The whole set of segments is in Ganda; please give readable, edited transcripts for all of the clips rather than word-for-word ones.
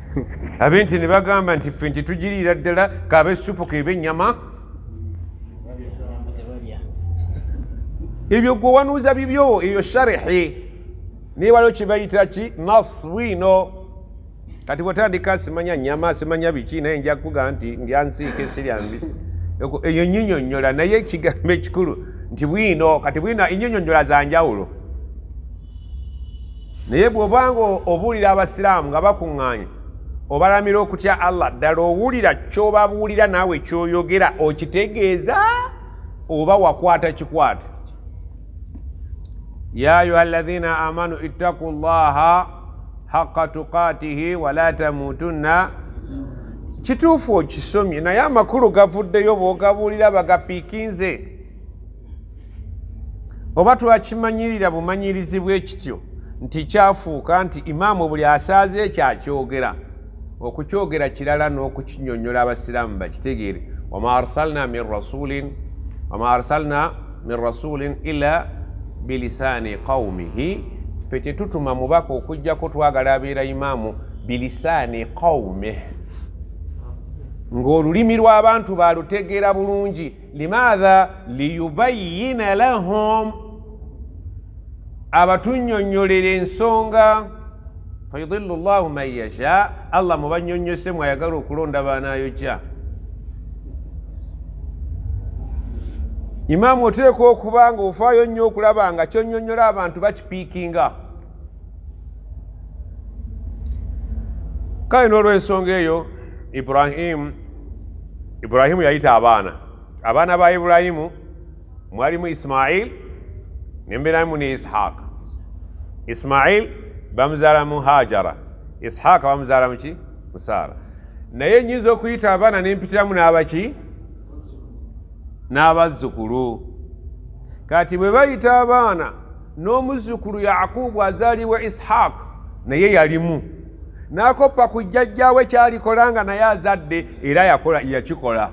abenti ne bagamba nti ffe nti tugiriira ddala kaaba essupu keba ennyama ebyo gwe wanuuza bibyo eyo sharihi naye waliwo kibayita ki naswino kati bwotandika simanya nyama simanya biki naye nja kuga nti ndyansiike siryambisi eyo nyinyonnyola naye ekigambo ekikulu nti bwino kati bwino enyinyonnyola za njawulo naye bw'obanga obuulira abasiraamu nga bakuŋŋaanya obalamira okutya Allah ddala owulira ky'obabuulira naawe ky'oyogera okitegeeza oba wakwata kikwata ya ayuha alladhina amanu ittaqu llaha haqqa tuqatihi wala tamutunna kituufu okisomye naye amakulu gavuddeyo bw'ogabuulira bagapiikinze oba twakimanyirira bumanyirizi bw'ekityo nti kyafuuka nti imaamu buli asaaze ekyakyogera okukyogera kirala n'okukinyonnyola abasiraamu bakitegeere wama arsalna min rasulin illa bilisaani qawmihi ffe tetutuma mubaka okujjako twagala abeera imaamu bilisaani qawmih ng'olulimi lw'abantu balutegeera bulungi limaatha liyubayina lahum abatunnyonnyolera ensonga fayudillu llahu man yasha Allah mubannyonnyose mwayagala okulonda baanayokya imaamu oteekwa okuba nga ofaayo nnyo okulaba nga kyonnyonnyola abantu bakipiikinga kale n'olw'ensonga eyo Ibrahimu yayita abaana ba Iburahimu mwalimu Ismail nembeeramu ne Ishaaka Ismail bamuzaalamu Hajara Ishaaka bamuzaalamu ki Saara naye nnyinza okuyita abaana nempitiramu n'abaki n'abazzukulu kati bwe bayita abaana n'omuzzukulu Yaqubu azaalibwa Ishaaq naye yalimu n'akoppa ku jjajjaawe kyalikola nga naye azadde era yakikola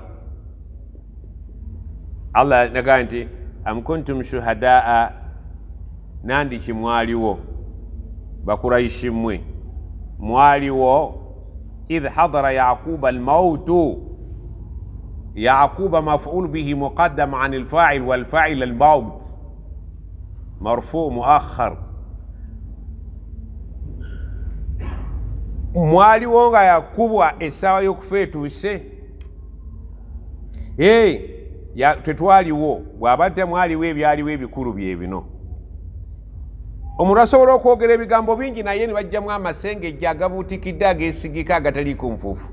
Allah nagaa nti am kuntum shuhadaa nandiki mwaliwo bakuraishi mmwe mwaliwo idh hadara yaquba almautu يعقوب مفعول به مقدم عن الفاعل والفاعل الموت مرفوع مؤخر mwaliwo nga yakubwa essaawa y'okufa etuuse tetwaliwo bw'abadde mwaliwo ebyaliwo ebikulu bye bino omuntu asobola okwogera ebigambo bingi naye ne bajjamu amasengejja agabuutikidde ageesigika agataliiko nfuufu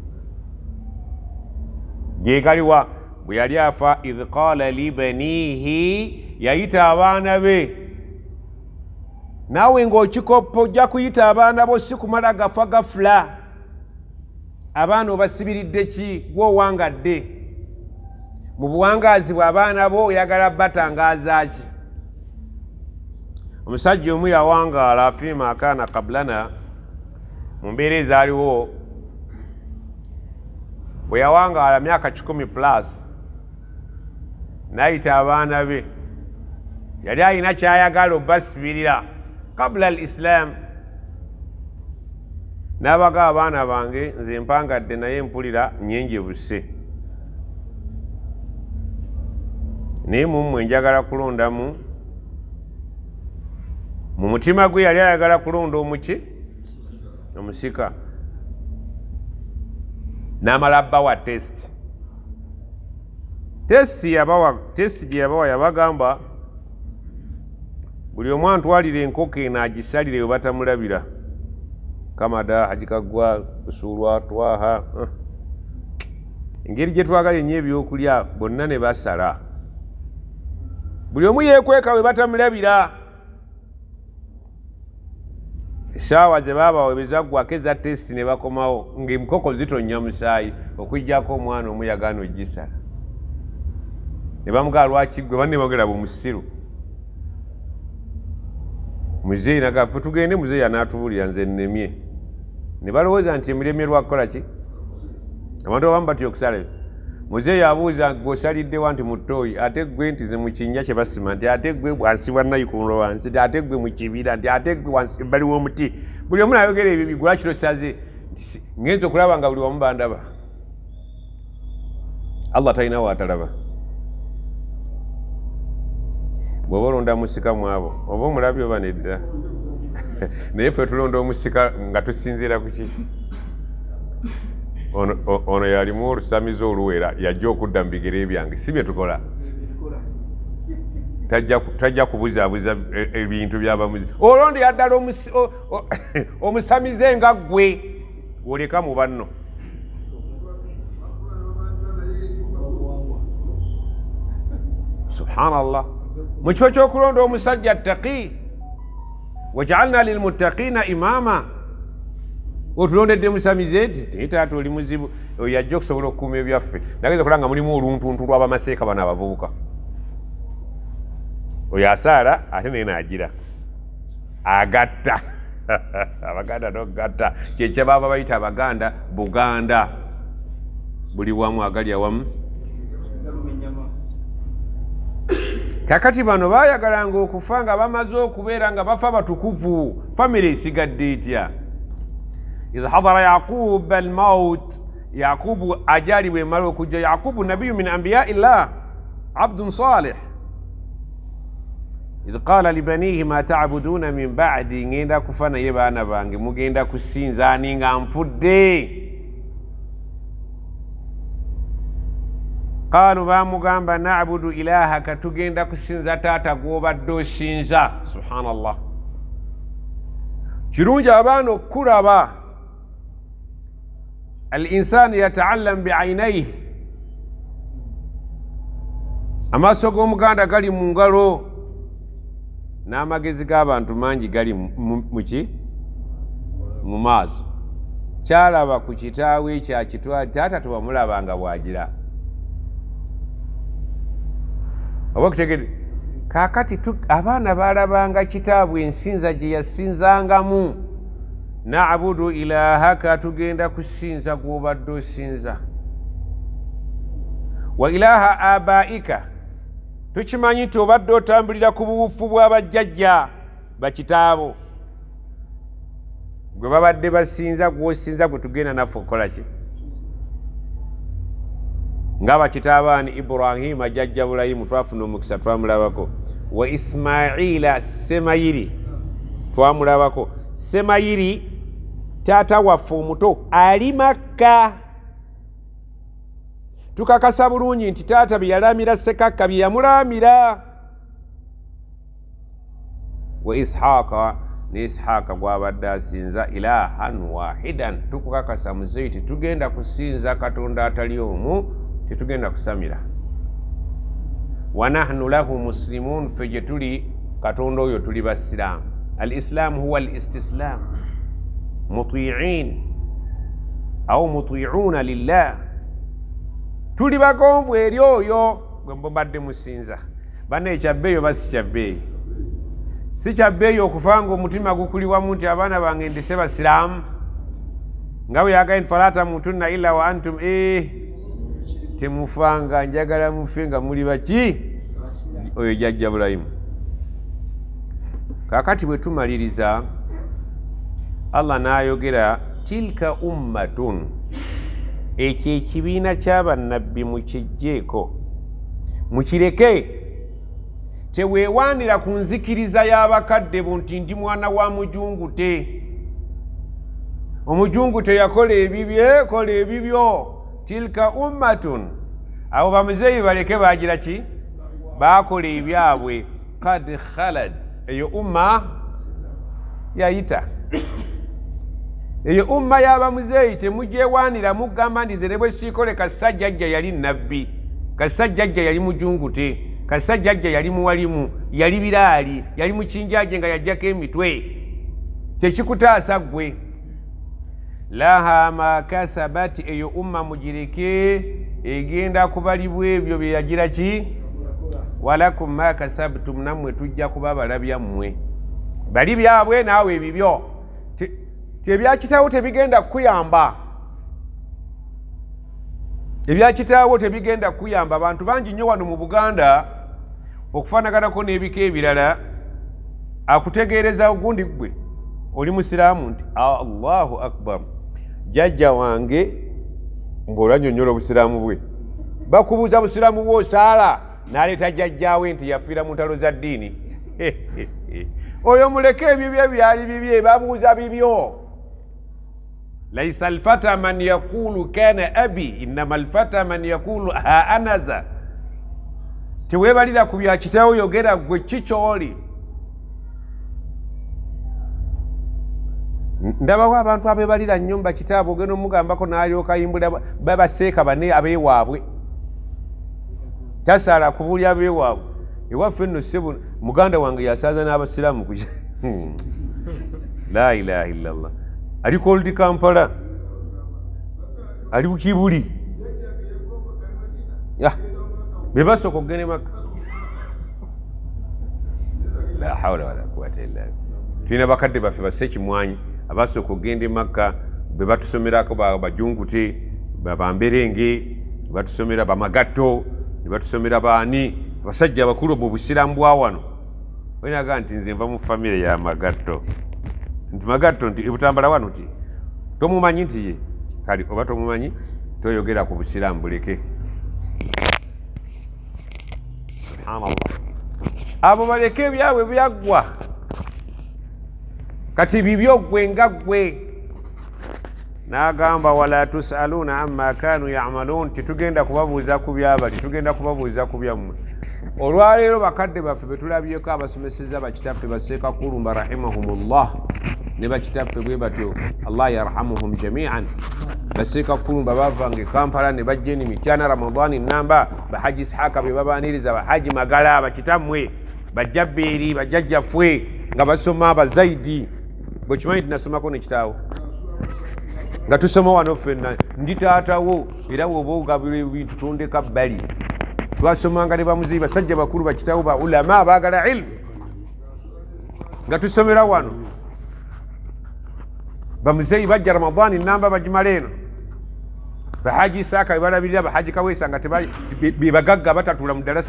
gyekaliwa bwe yali afa idh qaala libaniihi yayita abaana be naawe ng'okikoppa ojja kuyita abaana bo si kumala gafa gafula abaana obasibiridde ki gw'owangadde mu buwangaazi bwe abaana bo oyagala batangaaza ki omusajja omu yawangaala fiima akaana kablana mu mbeera ezaaliwo bwe yawangaala myaka 10+ n'ayita abaana be yali alina kyayagala obbasibirira kabula al islam n'abaga abaana bange nze mpangadde naye mpulira nyenje buse naye mummwe njagala kulondamu mu mutima gwe yali ayagala kulonda omuki omusika n'amala abbawa test gye yabawa yabagamba buli omu antwalira enkoko eno agisalire we batamulabira kamada hajikagwa kusuulwa twaha engeri gye twagala ennyo ebyokulya bonna ne basala buli omu yeekweka we batamulabira essaawa ze baabawe bezaggwako eza tesiti ne bakomawo ng'enkoko zitonnya musaayi okuggyako omwana omu yagaana ogisala ne bamugaa lwaki gwe banne bagera bumusiru muzeeyi nagafe tugende muzeeyi anaatubulira nze nnemye ne balowooza nti emiremye lwakukola ki abantu abamu batya okusala muzeeyi abuuza gweosaliddewa nti mu ttooyi ate gwe nti ze mu kinnya kye basima nti ate gwe wansi wa nayikondo wansi nti ate gwe mu kibira nti ate gwe wansi ebbali w'omuti buli omu nayogera ebyo bigula kiro saze ngenzo okulaba nga buli wamu bandaba. Allah talina waatalaba. Bw'oba olonda musika mu abo oba omulabye oba nedda. Naye ffe tulonda omusika nga tusinziira ku ki? Ono yalimu olusamizo oluwera yajja okudda mu bigere byange, si bye tukola. Tajja kubuzaabuza ebintu by'abamuzi. Olonde yaddala omusamize nga ggwe oleka mu banno. Subhanallah. Mu kifo ky'okulonda omusajja attaqi, waj'alna lilmuttaqiina imaama. Otulondedde musamize nti taata oli muzibu, oyo yajja okusobola okukuuma ebyaffe. Nageza okulaba nga mulimu oluntuntu lw'abamaseeka bano abavubuka. Oyo asaala ate naye n'agira agatta. Abaganda n'ogatta kyekye baba bayita Abaganda Buganda, buli wamu agali awamu. Kakati bano baayagalanga okufa nga bamaze okubeera nga bafa batukuvu. Famire esigadde etya? Iza hadara Yaqub al-maut, Yaqubu ajali bwe mala okujja. Yaqubu nabiyyu min anbiya'illah, abdun salih. إذ قال لبنيه ما تعبدون من بعدي ngenda kufa naye baana bange mugenda kusinza ani nga nfudde. قالوا bamugamba na'budu ilahaka, tugenda kusinza taata gw'obadde osinza. Subhanallah. Kirungi abaana okulaba. Al-insanu yata'allam bi'aynayhi, amaaso g'omuganda gali mu ngalo, n'amagezi g'abantu mangi gali muki mu maaso. Kyalaba ku kitaawe ekyakitwali, taata tewamulabanga bwagira. Oba kutegedde kaakati abaana baalabanga kitaabwe ensinza gye yasinzangamu. Na'budu ilahaka, tugenda kusinza gw'obadde osinza. Wa ilaha abaika, tukimanyi nti obadde otambulira ku buwufu bw'abajjajja bakitaabo gwe babadde basinza, gw'osinza gwe tugenda naffe okukola ki? Ng'abakitaabaani Ibrahima jjajja Bulayimu twafuna omukisa twamulabako. Wa Ismaila Semayiri twamulabako. Semayiri taata waffe omuto ali Makka. Tukakasa bulungi nti taata bye yalaamira Sekakka bye yamulaamira. Wa Ishaqa, ne Ishaqa gw'abadde asinza ilahan wahidan. Tukukakasa muzeiti tugenda kusinza Katonda atali omu, tetugenda kusamira. Wa nahnu lahu muslimun, ffe gye tuli Katonda oyo tuli basiraamu. Al-Islaamu huwa al-istislam, muti'in au muti'una lillah. Tuli bagonvu eri oyo gwe mbadde musinza. Banne ekyabbeeyo oba si kyabbeeyi? Si kyabbeeyi okufa nga omutima gukuliwamu nti abaana bange ndise basiraamu, nga bwe yagambye nti falaa tamuutunna illa wa antum temufanga, njagala mufe nga muli baki? Oyo jjajja Bulayimu. Kaakati bwe tumaliriza, Allah n'ayogera tilka ummatun, ekyo ekibiina ky'abannabbi mukijjeeko, mukireke. Teweewaanira ku nzikiriza y'abakadde bo nti ndi mwana wa mujungute. Omujungute yakola ebibye, kola ebibyo. Tilka ummatun, abo bamuzeeyi baleke bagira ki? Baakola ebyabwe. Qad khalad, eyo umma yayita. Eyo umma y'abamuzeeyi temugyewaanira mugamba nti nze ne bwe siikole kasajjajja yali nabbi, kasajjajja yali mujungute, kasajjajja yali muwalimu, yali biraali, yali mukinjaaje nga yajjako emitwe. Kyekikutaasa ggwe. Laha ma kasabat, eyo umma mugireke, egenda kubalibwa ebyo bye yagira ki? Walakum ma kasabtum, nammwe tujja kuba balabyammwe. Bali byabwe naawe ebibyo. Ebyakitaawo tebigenda kukuyamba. Ebyakitaawo tebigenda kukuyamba. Abantu bangi nnyo wano mu Buganda okufaanaganako n'ebika ebirala, akutegeereza ogundi ggwe oli musiraamu nti Allahu akbar, jjajja wange ng'olanyonnyola obusiraamu bwe bakubuuza busiraamu bwe osaala n'aleeta jjajjaawe nti yafiira mu ntalo za ddiini oyo muleke ebyo bye byali bibye babuuza bibyo laisa alfata man yaqulu kana abi innama alfata man yaqulu ha anaza teweebalira ku bya kitaawo yogera gwe kikyoli ndabawo abantu abeebalira nnyo bakitaabo ogenda omugambako n'alyoka yimbula babaseeka bane abeewaabwe tasaala kubulya abeewaabwe ewaffe nno ssebo muganda wange yasaaza n'abasiraamu ku la ilaha illallah ali koldi Kampala ali Kibuli be basooka okugenda e Makka la hawla wala quwwata illa billah tulina bakadde baffe bassekimwanyi abasooka okugenda e Makka be batusomerako bajungute bamberenge batusomera bamagatto ne batusomera baani abasajja abakulu mu busiraamu bwa wano oyinaga nti nze nva mu famire ya magatto nti magatto nti ebutambala wano ti tomumanyi nti ye kale oba tomumanyi toyogera ku busiraamu buleke subhanallah abo baleke ebyabwe byaggwa kati bibyo gwe nga gwe n'agamba wala tusaluna amma kanu yamaluun titugenda kubabuuza ku byabali tugenda kubabuuza ku byammwe olwaleero bakadde baffe betulabyeko abasomeseza bakitaffe baseeka kulumba rahimahumullah ne bakitaffe bwe batyo allah yarhamuhum jamian baseeka kulumba bavanga e Kampala ne bajja eni mityana ramadani namba bahaji isihaka be babaniriza bahaji magala bakitammwe bajjabbeeri bajjajjaffe nga basoma abazaidi bwe kimanyi tinasomako nekitaawo nga tusoma wano ffenna ndi taatawo era woba ogabula ebintu tondeka bbali twasomanga ne bamuzibi basajja bakulu bakitawo ba ulama abaagala ilmu nga tusomera wano bamuzeyi bajja ramadani namba bagimala eno bahaji isaaka bebalabirira bahaji kaweesa nga bebagagga batatula mu ddalasa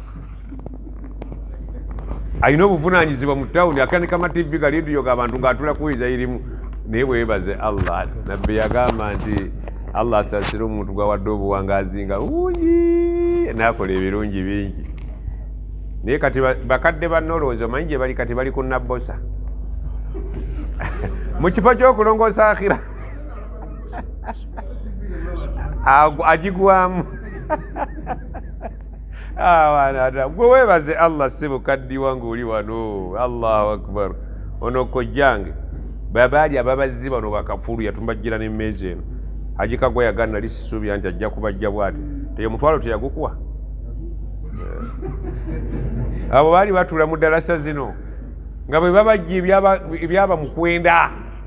ayina obuvunanyizibwa mu tawuni akanika mativi galediyo g'abantu ng'atula kuweza irimu naye bwebaze allah nabbi yagamba nti allah asasira omuntu gwawadde obuwangazi nga uyi nakola ebirungi bingi naye kati bakadde bannolowooza omanyi gye bali kati bali ku nabbosa mu kifo ky'okulongoosa akhira agigwamu gwe weebaze allah ssebo kaddiwa ng'oli wano allahu akbar ono kojjange babaali ababazzi bano bakafulu yatumbajjira n'emmeeza eno agikagwa yagana lisisuubya nti ajja kubajja bwati teyo mutwalo teyagukuwa abo baali batula mu ddalasa zino nga bwe babajja ebyaba mu kwenda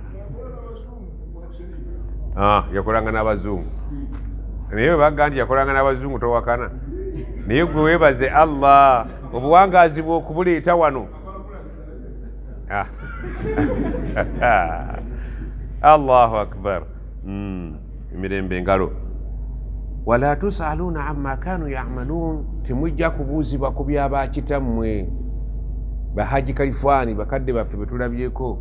yakolanga n'abazungu naye bwe bagga nti yakolanga n'abazungu towakana naye gwe weebaze allah obuwangazi bwe okubuleeta wano allahu akbar emirembe engalo wala tusaluna amma kanu yamaluun temujja kubuuzibwa ku byabakitammwe bahaji kalifani bakadde baffe betulabyeko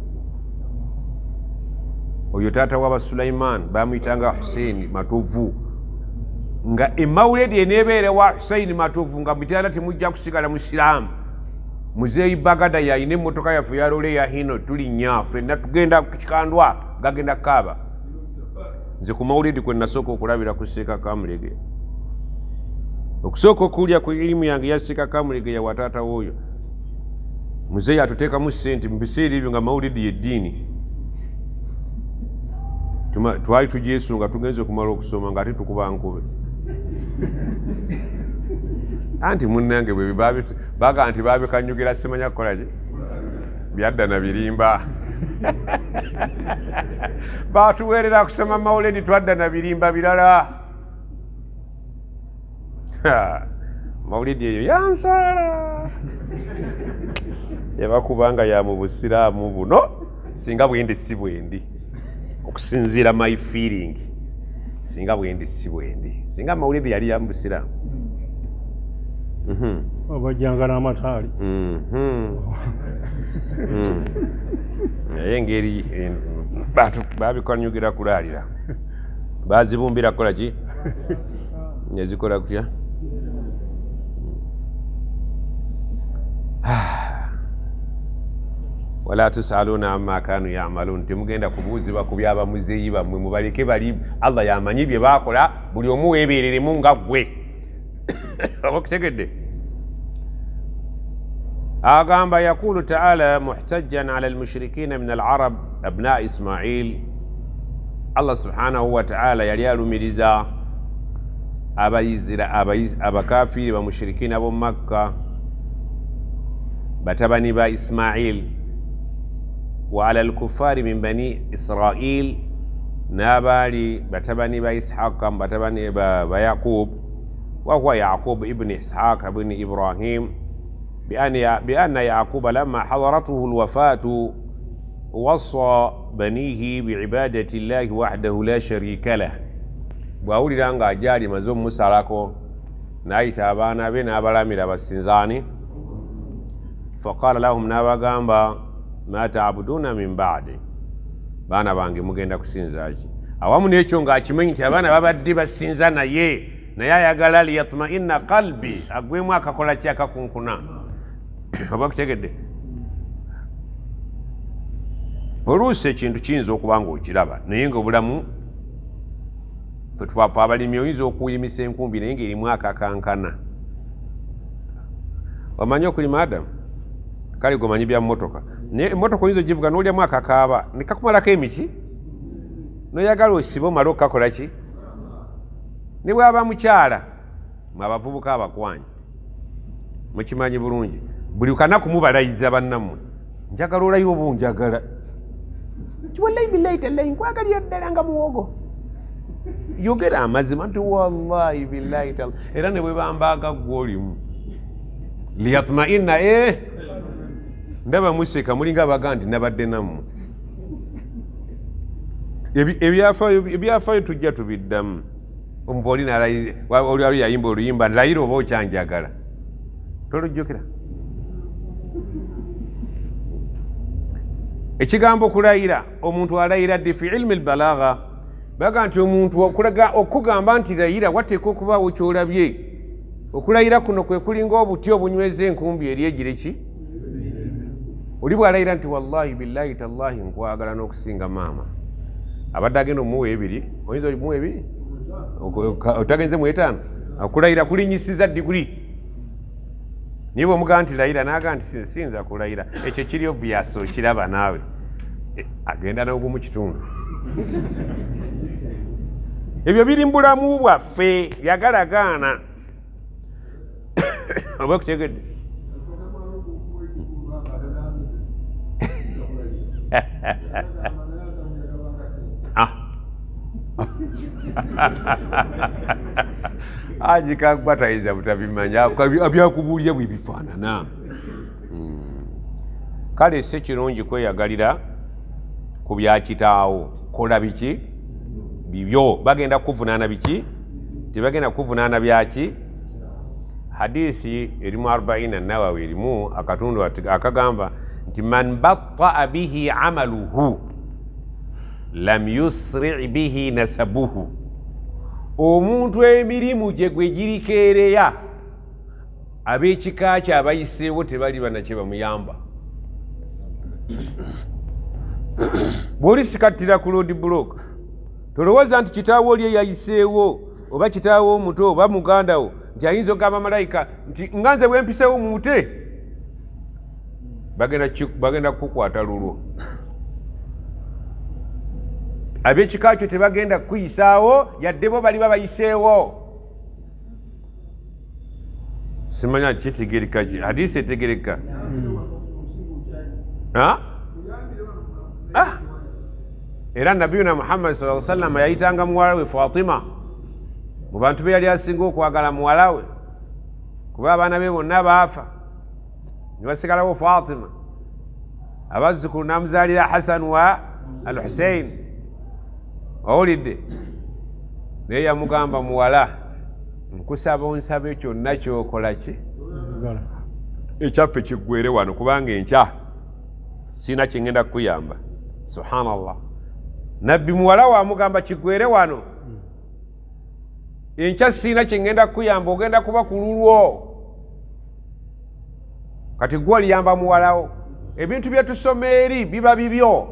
oyo taata waba Sulaiman bamuyitanga Hussein Matovu nga emawuledi eneebeere wa Hussein Matovu nga mutanda temujja kusigala musiraamu muzeeyi bagada yayina emmotoka yaffe yalole yahino tulinnya ffenna tugenda kukikandwa gagenda kaaba nze ku mawuledi kwe nasooka okulabira ku Seeka Kamulege okusooka okulya ku irimu yange ya Seeka Kamulege yawa taata w'oyo muzeeyi atuteekamu ssente mu biseera ebyo nga mawuledi yeddiini twali tugyesunga tugenze okumala okusoma nga ate tukuba nkube anti munnange bwe baga nti babikanyugira simanya kukolaki byadda na birimba batuweerera kusoma mawuledi twadda na birimba birala mawuledi eyo yansaala yabakubanga ya mu busiraamu buno singa bwendi si bwendi okusinziira my feeling singa bwendi si bwendi singa mawuledi yali ya mu busiraamu abajjanga n'amataali naye engeri babikonyugira kulaalira bazibumbira kola ki nezikola kutya wala tusaluna amma kanu ya'malun timugenda kubuuzibwa ku byaba muzeeyi bammwe mubaleke bali Allah yamanyi bye bakola buli omu weebereremu nga ggwe abakutegedde agamba yaqulu ta'ala muhtajjan ala almushrikina min alarab abna Ismail Allah subhanahu wa ta'ala yali alumiriza abakafiri bamushrikina b'omu Makka batabani ba Ismail wa ala al-kuffari min bani Israil nabali batabani ba Ishaq batabani ba Yaqub wa huwa Yaqub ibn Ishaq ibn Ibrahim بأن يعقوب لما حضرته الوفاة وصى بنيه بعبادة الله وحده لا شريك له bwawulira nga ajali maze omusalako n'ayita abaana be n'abalamira basinzaani faqala lahum n'abagamba ma ta'buduna min ba'di baana bange mugenda kusinzaki awamu n'ekyo ng'akimanyi nti abaana babadde basinza naye ayagala liyatma'inna qalbi agwemu akakola ki akakunkuna oba kutegedde oluusi ekintu kiyinza okuba nga okiraba naye ng'obulamu fetwafe abalimi oyinza okuyimisa enkumbi naye ng'erimu akakankana omanyi okulima Adamu kale gomanyi bya mmotoka naye emmotoka oyinza ogivuga n'olyamu akakaaba nekakumalako emiki noyagala osibe omale okukakola ki ne bwaba mukyala mwe abavubuka abakwanyi mukimanyi bulungi buli kanaku mubalayiza bannammwe njagala olayiwa oba onjagala kiwallahi billahi tallahi nkwagalira ddala nga muwogo yogera amazima nti wallahi billahi tallahi era ne bwe bambaga ggwe olimu liyatma'inna ndaba museka mulinga abaga nti nabadde nammwe ebyafaayo tujja tubiddamu omuva oli yayimba oluyimba layira oba okyanjagala tolujjukira ekigambo okulayira omuntu alayira ddi fi ilmi albalagha baga nti omuntu okugamba nti layira wateeka okubaawo kyolabye okulayira kuno kwe kulinga obuti obunyweza enkumbi eri egireki oli bwalayira nti wallahi billahi tallahi nkwagala n'okusinga maama abadde agenda omuwa ebiri oyinza omuwa ebiri otagenze mu etaano okulayira kulinyisiza diguri niba omugamba nti layira naga nti sinza kulayira ekyo kiri obvious okiraba naawe agenda n'ogwo mu kitundu ebyo biri mbulamu bwaffe yagalagaana oba kutegedde agikakwatayiza butabimanya byakubuulya bwe bifaanana kale si kirungi kweyagalira ku byakitaawo kola biki bibyo bagenda kuvunaana biki tebagenda kuvunaana byaki hadisi erimu 40 Nawawi erimu akatundu akagamba nti man batta'a bihi amaluhu lam yusri' bihi nasabuhu omuntu emirimu gye gwe girikeereya ab'ekika kye abayiseewo tebali banakye bamuyamba bw'olisikattira ku road block tolowooza nti kitaawo oli yayiseewo oba kitaawo omuto oba mugandawo nti ayinza okugamba malayika nti nga nze bwempiseewo mute bagenda kukukwata lulwo ab'ekika kyo tebagenda kukuyisaawo yadde bo bali babayiseewo simanya kitegereka ki hadisi etegereka era nabiyuna Muhammad sallallahu alaihi wasallam yayitanga muwala we Fatima mu bantu be yali asinga okwagala muwala we kuba abaana be bonna baafa ne basigalawo Fatima abazzukulu namuzaalira Hasan wa al-Husayn owulidde naye yamugamba muwala nkusaba onsabe kyonna kyokola ki ekyaffe kiggwere wano kubanga enkya sina kyengenda kukuyamba subhanallah nabbi muwala wamugamba kigwere wano enkya siina kyengenda kuyamba ogenda kuba ku lulwo kati gwe oliyamba muwalawo ebintu byetusoma eri biba bibyo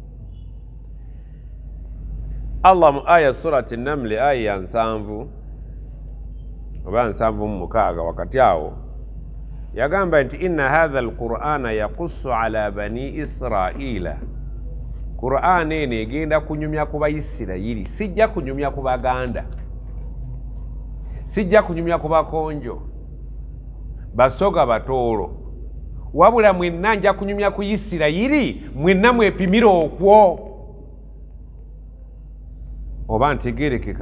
Allah mu aya surati Namli aya ya 7 oba 7:6 wakati awo yagamba nti inna hadha alqur'ana yaqussu ala bani israila Qur'an eno egenda kunyumya ku Bayisirayiri sijja kunyumya ku Baganda sijja kunyumya ku Bakonjo Basoga Batoolo wabula mwenna nja kunyumya ku Isirayiri mwenna mwepimira okwo oba ntegerekeka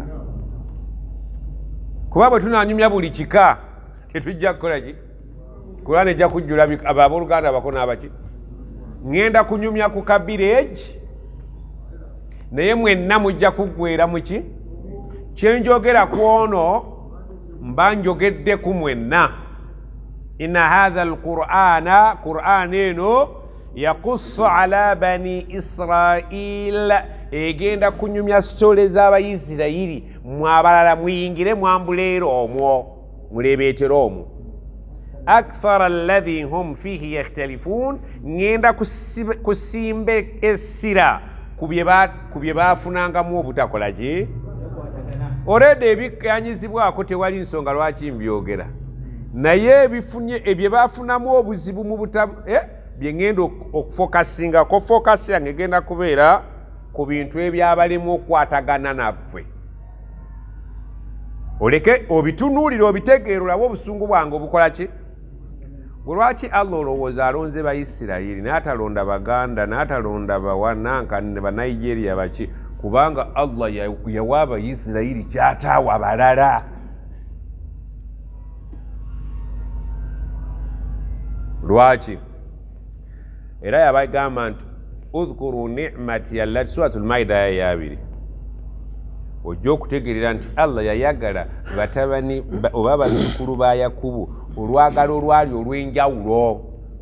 kuba bwe tunanyumya buli kika tetujja kukola ki Qur'an ejja kujjula abooluganda bako n'abaki ngenda kunyumya ku kabireegi naye mwenna mujja kuggweera muki kyenjogera ku ono mba njogedde ku mwenna inna hadha alqur'ana Qur'an eno yaqussu ala bani Israil egenda kunyumya sitole z'Abayisirayiri mwabalala muyingire mwambuleera omwo mulebeetera omwo akthara alladhi hum fihi yakhtalifun ngenda kusimba essira ku bye baafunangamu obutakola ki olwedde ebikkanyizibwako tewali nsonga lwaki mbyogera naye ebifunye ebye baafunamu obuzibu mu bye ngenda okufokasingako fokasi yange egenda kubeera ku bintu ebyabalemu okwatagana naffe oleke obitunuulire obitegeera olabe obusungu bwange obukola ki lwaki Allah olowooza alonze Bayisirayiri n'atalonda Baganda n'atalonda Bawananka ne Banigeria baki kubanga Allah yawa Abayisirayiri kyataawa balala lwaki era yabagamba nti udhkuru ni'mati allati suratul Maida ya 2 ojja okutegeerera nti Allah yayagala batabani oba bazzukulu ba Yakubu olwagalo olwali olw'enjawulo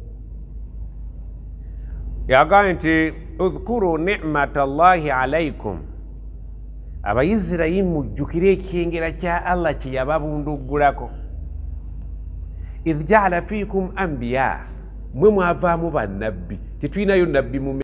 yagamba nti udhkuru ni'mata Allahi alaikum Abayisirayiri mujjukire ekyengera kya Allah kye yababunduggulako idh ja'ala fiikum anbiya mwe mwavaamu bannabbi tetulinayo nabbi mu